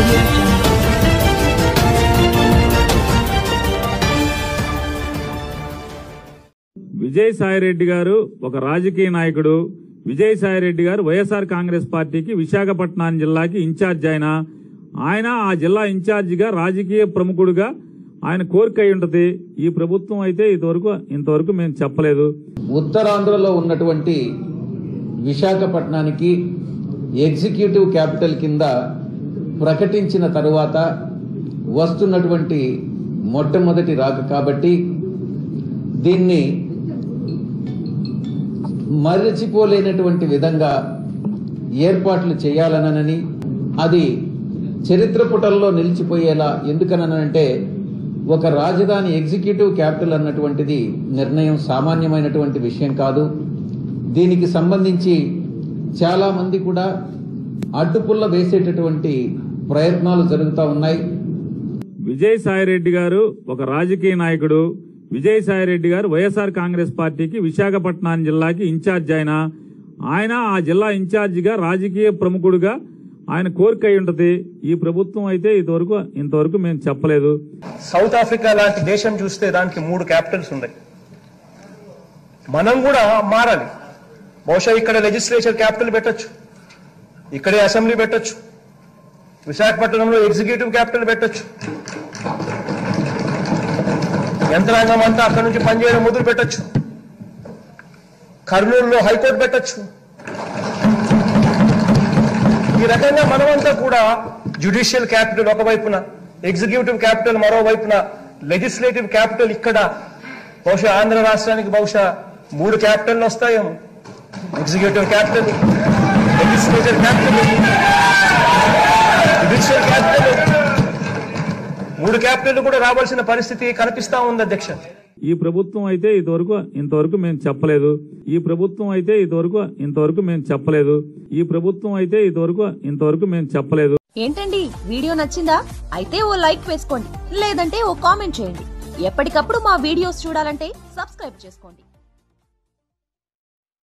విజయసాయిరెడ్డి గారు ఒక రాజకీయ నాయకుడు. విజయసాయిరెడ్డి గారు వైఎస్ఆర్ కాంగ్రెస్ పార్టీకి విశాఖపట్నం జిల్లాకి ఇన్ఛార్జ్. ఆయన ఆ జిల్లా ఇన్ఛార్జిగా రాజకీయ ప్రముఖుడుగా ఆయన కోరిక అయి ఉంటది. ఈ ప్రభుత్వం అయితే ఇంతవరకు మేము చెప్పలేదు. ఉత్తరాంధ్రలో ఉన్నటువంటి విశాఖపట్నానికి ఎగ్జిక్యూటివ్ క్యాపిటల్ కింద ప్రకటించిన తరువాత వస్తున్నటువంటి మొట్టమొదటి రాక కాబట్టి దీన్ని మరచిపోలేనటువంటి విధంగా ఏర్పాట్లు చేయాలనని, అది చరిత్ర పుటల్లో నిలిచిపోయేలా. ఎందుకనంటే ఒక రాజధాని ఎగ్జిక్యూటివ్ క్యాపిటల్ అన్నటువంటిది నిర్ణయం సామాన్యమైనటువంటి విషయం కాదు. దీనికి సంబంధించి చాలా మంది కూడా అడ్డుపుల్ల వేసేటటువంటి ప్రయత్నాలు జరుగుతూ ఉన్నాయి. విజయసాయిరెడ్డి గారు ఒక రాజకీయ నాయకుడు. విజయసాయిరెడ్డి గారు వైఎస్ఆర్ కాంగ్రెస్ పార్టీకి విశాఖపట్నం జిల్లాకి ఇన్ఛార్జ్. ఆయన ఆ జిల్లా ఇన్ఛార్జిగా రాజకీయ ప్రముఖుడుగా ఆయన కోరిక అయి ఉంటది. ఈ ప్రభుత్వం అయితే ఇంతవరకు మేము చెప్పలేదు. సౌత్ ఆఫ్రికా లాంటి దేశం చూస్తే దానికి 3 క్యాపిటల్స్ ఉన్నాయి. మనం కూడా మారాలి. బహుశా ఇక్కడ లెజిస్లేచర్ క్యాపిటల్ పెట్టొచ్చు, ఇక్కడే అసెంబ్లీ పెట్టొచ్చు, విశాఖపట్నంలో ఎగ్జిక్యూటివ్ క్యాపిటల్ పెట్టొచ్చు, యంత్రాంగం అంతా అక్కడి నుంచి పనిచేయడం మొదలు పెట్టొచ్చు, కర్నూలులో హైకోర్టు పెట్టొచ్చు. ఈ రకంగా మనమంతా కూడా జ్యుడిషియల్ క్యాపిటల్ ఒకవైపున, ఎగ్జిక్యూటివ్ క్యాపిటల్ మరోవైపున, లెజిస్లేటివ్ క్యాపిటల్ ఇక్కడ. బహుశా ఆంధ్ర రాష్ట్రానికి బహుశా 3 క్యాపిటల్ వస్తాయేమో. Executive capital, legislative capital, judicial capital, 3 capital కూడా రావాల్సిన పరిస్థితి కనిపిస్తా ఉంది అధ్యక్ష. ఈ ప్రభుత్వం అయితే ఇంతవరకు మేము చెప్పలేదు. ఈ ప్రభుత్వం అయితే ఇంతవరకు మేము చెప్పలేదు. ఈ ప్రభుత్వం అయితే ఇంతవరకు మేము చెప్పలేదు. ఏంటండి, వీడియో నచ్చిందా? అయితే ఓ లైక్ వేసుకోండి, లేదంటే ఓ కామెంట్ చేయండి. ఎప్పటికప్పుడు మా వీడియోస్ చూడాలంటే సబ్స్క్రైబ్ చేసుకోండి.